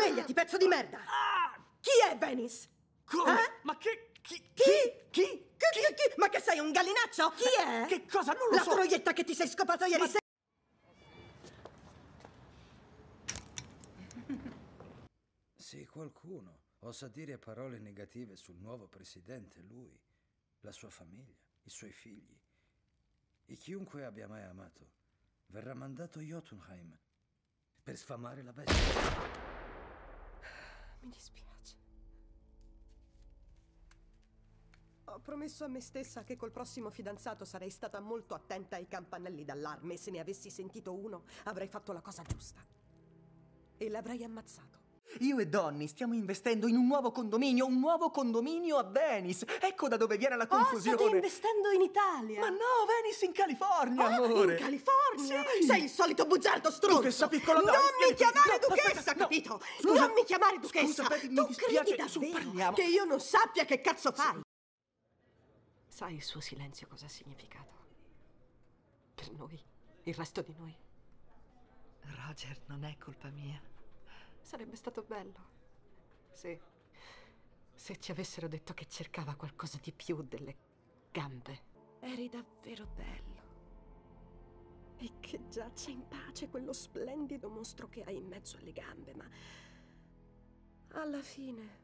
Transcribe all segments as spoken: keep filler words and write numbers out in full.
Svegliati, pezzo di merda! Chi è Venice? Come? Eh? Ma che... Chi? Chi? Chi? Chi? Chi? Chi? Ma che sei, un gallinaccio? Chi è? Che cosa? Non lo La so. troietta che ti sei scopato ieri Ma... sera? Se qualcuno osa dire parole negative sul nuovo presidente, lui, la sua famiglia, i suoi figli e chiunque abbia mai amato, verrà mandato a Jotunheim per sfamare la bestia. Mi dispiace. Ho promesso a me stessa che col prossimo fidanzato sarei stata molto attenta ai campanelli d'allarme e se ne avessi sentito uno avrei fatto la cosa giusta. E l'avrei ammazzato. Io e Donny stiamo investendo in un nuovo condominio, un nuovo condominio a Venice. Ecco da dove viene la confusione. Oh, state investendo in Italia? Ma no, Venice in California, Ah, amore. in California? Sì. Sei il solito bugiardo stronzo. Duchessa piccola, dai, non vieni mi chiamare qui. No, duchessa, aspetta, no. capito? Scusa. Non mi chiamare duchessa. Scusa, Betty, mi tu dispiace. credi Su, davvero parliamo. che io non sappia che cazzo fai? Sai il suo silenzio cosa ha significato? Per noi, il resto di noi. Roger, non è colpa mia. Sarebbe stato bello se, se ci avessero detto che cercava qualcosa di più delle gambe. Eri davvero bello. E che giaccia in pace quello splendido mostro che hai in mezzo alle gambe, ma alla fine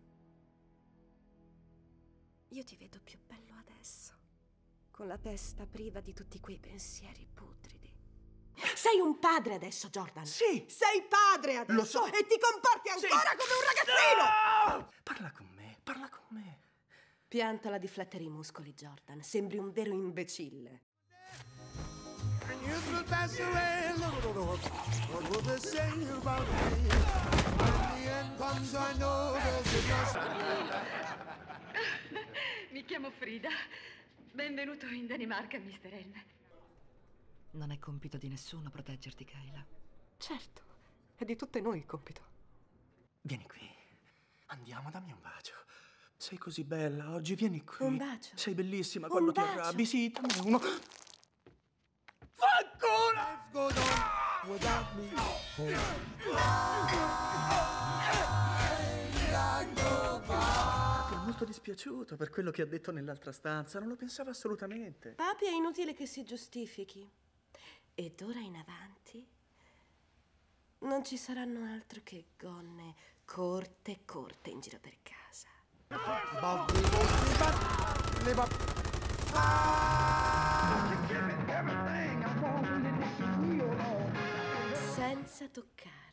io ti vedo più bello adesso, con la testa priva di tutti quei pensieri putridi. Sei un padre adesso, Jordan. Sì. Sei padre adesso. Lo so. E ti comporti ancora Sì. come un ragazzino. No! Parla con me, parla con me. Piantala di flettere i muscoli, Jordan. Sembri un vero imbecille. Mi chiamo Frida. Benvenuto in Danimarca, mister Elm. Non è compito di nessuno proteggerti, Kayla. Certo, è di tutte noi il compito. Vieni qui. Andiamo, dammi un bacio. Sei così bella oggi, vieni qui. Un bacio? Sei bellissima Un quando ti bacio? arrabbi. Sì, dammi uno. Fanculo! Mi è molto dispiaciuto per quello che ha detto nell'altra stanza. Non lo pensavo assolutamente. Papi, è inutile che si giustifichi. E d'ora in avanti non ci saranno altro che gonne corte corte in giro per casa. Senza toccare.